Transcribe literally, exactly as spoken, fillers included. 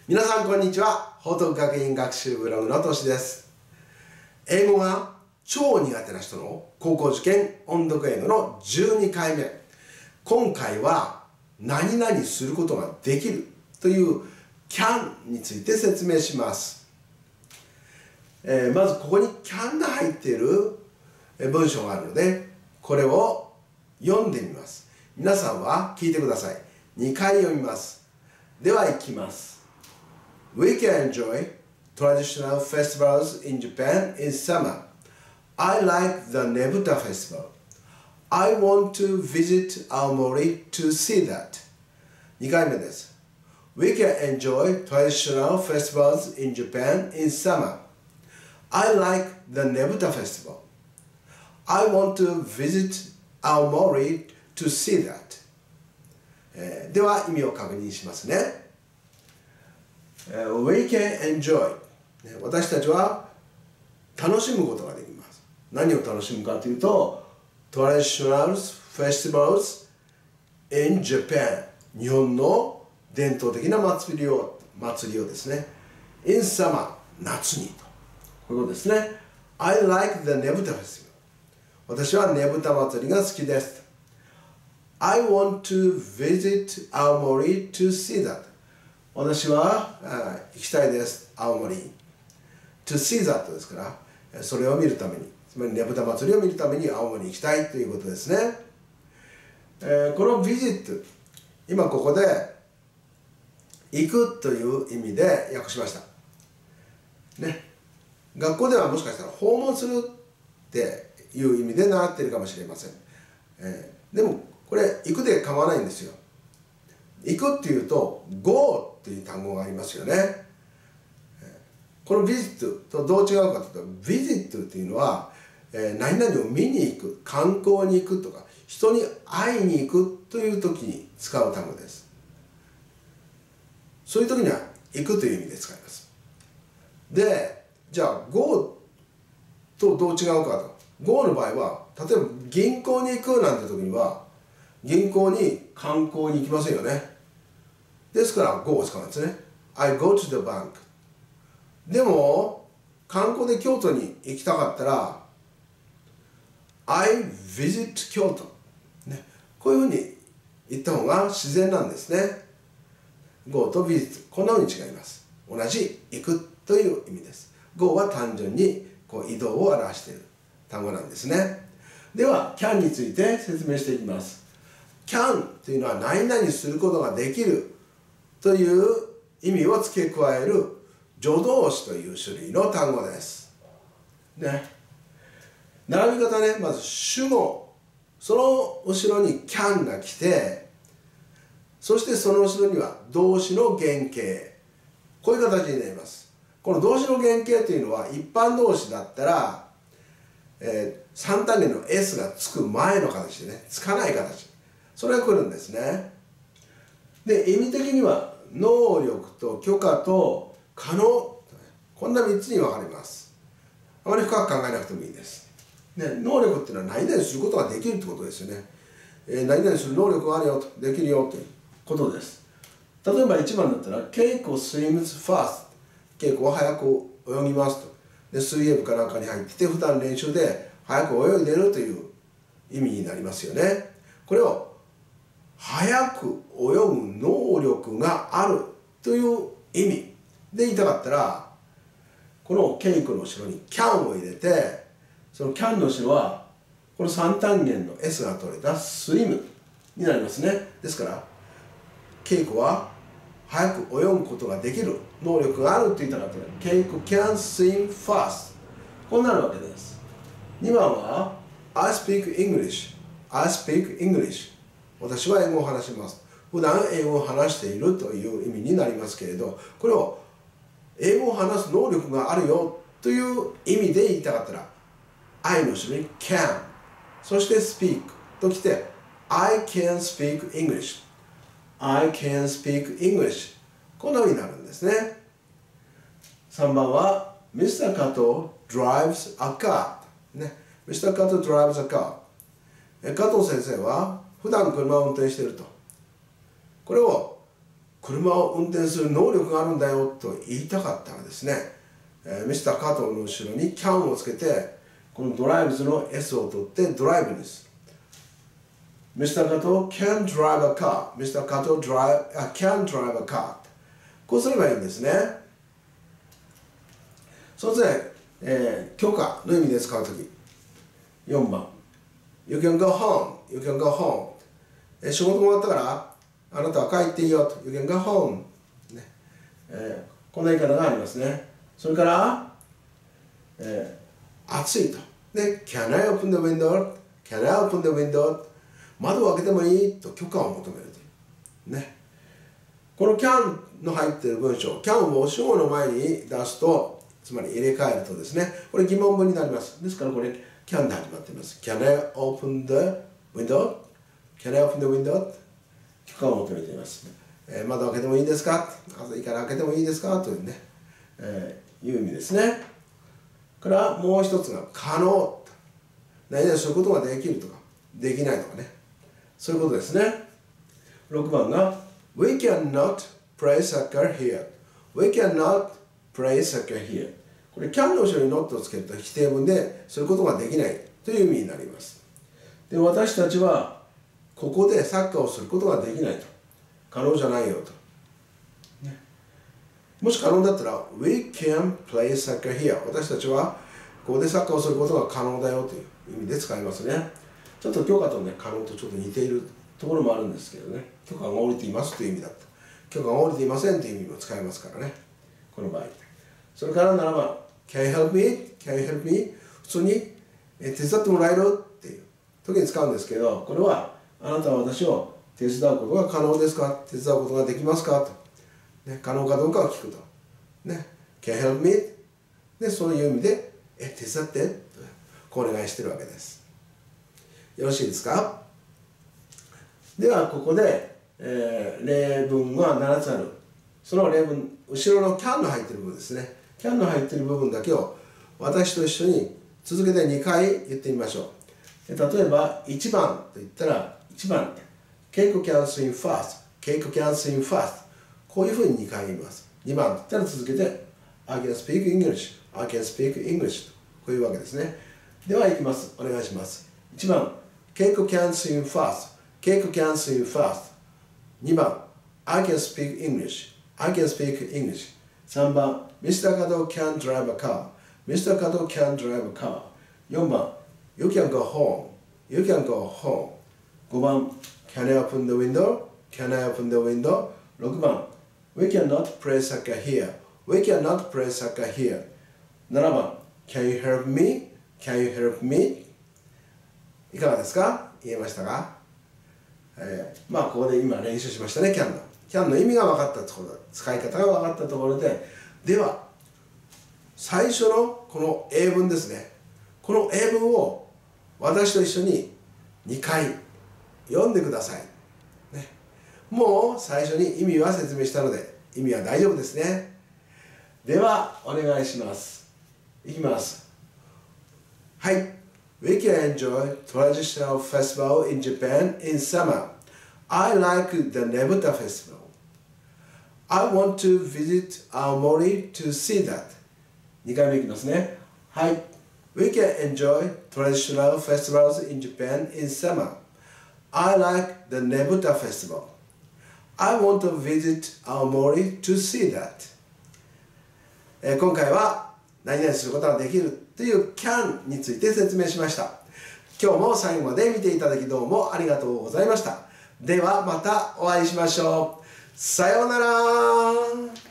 皆さんこんにちは。報徳学院学習ブログのとしです。英語が超苦手な人の高校受験音読英語のじゅうにかいめ。今回は何々することができるという can について説明します。えー、まずここに can が入っている文章があるので、これを読んでみます。皆さんは聞いてください。にかい読みます。では行きます。We can enjoy traditional festivals in Japan in summer. I like the Nebuta festival. I want to visit Aomori to see that. にかいめです。We can enjoy traditional festivals in Japan in summer. I like the Nebuta festival. I want to visit Aomori to see that. えー、では意味を確認しますね。We can enjoy. 私たちは楽しむことができます。何を楽しむかというと、Traditional festivals in Japan. 日本の伝統的な祭りを、祭りをですね。In summer. 夏にと。こういうことですね。I like the Nebuta festival. 私はねぶた祭りが好きです。I want to visit Aomori to see that. 私は行きたいです。青森。To see that ですから、それを見るために、つまりねぶた祭りを見るために青森に行きたいということですね。えー、この visit、今ここで行くという意味で訳しました。ね。学校ではもしかしたら訪問するっていう意味で習っているかもしれません。えー、でもこれ行くで構わないんですよ。行くっていうと go っていう単語がありますよね。この visit とどう違うかというと visit っていうのは、えー、何々を見に行く、観光に行くとか人に会いに行くという時に使う単語です。そういう時には行くという意味で使います。で、じゃあ go とどう違うかと。go の場合は例えば銀行に行くなんて時には銀行に観光に行きませんよね。ですから go を使うんですね。I go to the bank。でも観光で京都に行きたかったら I visit 京都、ね、こういうふうに言った方が自然なんですね。go と visit こんなふうに違います。同じ行くという意味です。go は単純にこう移動を表している単語なんですね。では can について説明していきます。can というのは何々することができるという意味を付け加える助動詞という種類の単語です。ね。並び方ね、まず主語、その後ろに can が来て、そしてその後ろには動詞の原型。こういう形になります。この動詞の原型というのは一般動詞だったら、えー、さん単元の S がつく前の形でね、つかない形。それが来るんですね。で、意味的には能力と許可と可能、こんなみっつに分かれます。あまり深く考えなくてもいいです。ね、能力っていうのは何々することができるってことですよね。えー、何々する能力があるよと、できるよということです。例えばいちばんだったら、ケイコ swims fast。ケイコは早く泳ぎますと。で、水泳部かなんかに入ってて、普段練習で早く泳いでるという意味になりますよね。これを早く泳ぐ能力があるという意味で言いたかったら、このケイコの後ろに can を入れて、その can の後ろはこのさん単元の S が取れた swim になりますね。ですからケイコは早く泳ぐことができる能力があると言いたかったら、ケイコ can swim fast。こうなるわけです。にばんは I speak English。I speak English。私は英語を話します。普段英語を話しているという意味になりますけれど、これを英語を話す能力があるよという意味で言いたかったら、I の後ろに can、そして speak ときて、I can speak English。I can speak English。こんなふうになるんですね。さんばんは、ミスター Kato drives a car。ね、ミスター Kato drives a car。加藤先生は普段車を運転していると。これを車を運転する能力があるんだよと言いたかったらですね、えー、ミスター加藤の後ろに can をつけて、このドライブズの S を取ってドライブです。ミスター 加藤 can drive a car。ミスター 加藤 drive, uh, can drive a car。こうすればいいんですね。そして、えー、許可の意味で使うとき。よんばん。You can go home. You can go home。えー、仕事も終わったから、あなたは帰っていいよと。You can go home。ねえー、こんな言い方がありますね。それから、えー、暑いと。で、Can I open the window? Can I open the window? 窓を開けてもいいと許可を求めるという。ね。この can の入っている文章、can を主語の前に出すと、つまり入れ替えるとですね、これ疑問文になります。ですからこれ can で始まっています。Can I open the window? Can I open the window? 許可を求めています。えー、窓を開けてもいいですか？朝いいから開けてもいいですか？というね、えー、いう意味ですね。からもう一つが可能。何々することができるとか、できないとかね。そういうことですね。ろくばんが We cannot play soccer here. We cannot play soccer here. これ can の後ろに not をつけると否定文でそういうことができないという意味になります。で、私たちはここでサッカーをすることができないと。可能じゃないよと。ね、もし可能だったら We can play soccer here. 私たちはここでサッカーをすることが可能だよという意味で使いますね。ちょっと許可とね、可能とちょっと似ているところもあるんですけどね。許可が下りていますという意味だった。許可が下りていませんという意味も使えますからね。この場合。それからならば、Can you help me? Can you help me? 普通にえ手伝ってもらえるっていう時に使うんですけど、これはあなたは私を手伝うことが可能ですか？手伝うことができますか？と。ね、可能かどうかを聞くと。ね、Can you help me? で、そういう意味で、え、手伝ってとこうお願いしてるわけです。よろしいですか？ではここで、えー、例文はななつある。その例文、後ろの can の入っている部分ですね。can の入っている部分だけを私と一緒に続けてにかい言ってみましょう。例えばいちばんと言ったらいちばん Keiko can swim fast Keiko can swim fast こういうふうににかい言います。にばんと言ったら続けて I can speak English I can speak English とこういうわけですね。ではいきます。お願いします。いちばん Keiko can swim fast Keiko can swim fast にばん I can speak English I can speak English さんばん ミスター Kato can drive a carミスター Kato can drive a car よんばん You can go home You can go home ごばん Can I open the window Can I open the window ろくばん We cannot play soccer here We cannot play soccer here ななばん Can you help me Can you help me いかがですか？言えましたか？えー、まあここで今練習しましたね。 can の can の意味が分かったところ、使い方が分かったところで、では最初のこの英文ですね。この英文を私と一緒ににかい読んでください、ね、もう最初に意味は説明したので意味は大丈夫ですね。ではお願いします。いきます。はい。We can enjoy traditional festival in Japan in summer. I like the Nebuta festival. I want to visit Aomori to see that. にかいめいきますね。はい。We can enjoy traditional festivals in Japan in summer. I like the Nebuta festival. I want to visit Aomori to see that. えー、今回は何々することができるという can について説明しました。今日も最後まで見ていただきどうもありがとうございました。ではまたお会いしましょう。さようなら。